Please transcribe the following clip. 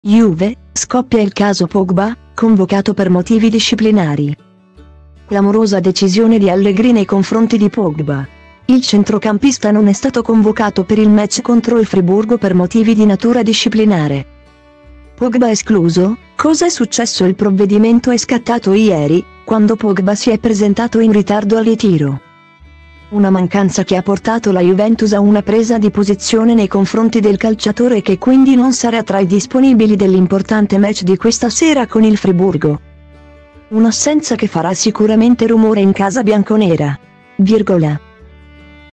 Juve, scoppia il caso Pogba, convocato per motivi disciplinari. Clamorosa decisione di Allegri nei confronti di Pogba. Il centrocampista non è stato convocato per il match contro il Friburgo per motivi di natura disciplinare. Pogba escluso? Cosa è successo? Il provvedimento è scattato ieri, quando Pogba si è presentato in ritardo al ritiro. Una mancanza che ha portato la Juventus a una presa di posizione nei confronti del calciatore e che quindi non sarà tra i disponibili dell'importante match di questa sera con il Friburgo. Un'assenza che farà sicuramente rumore in casa bianconera. Virgola.